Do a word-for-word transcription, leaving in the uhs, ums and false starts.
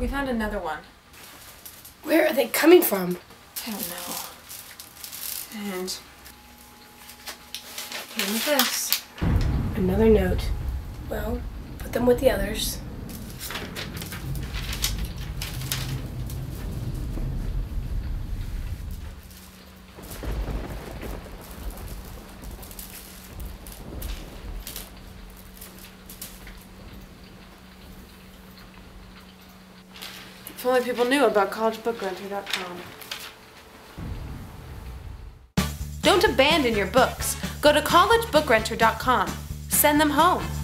We found another one. Where are they coming from? I don't know. And here with this. Another note. Well, put them with the others. If only people knew about college book renter dot com. Don't abandon your books. Go to college book renter dot com. Send them home.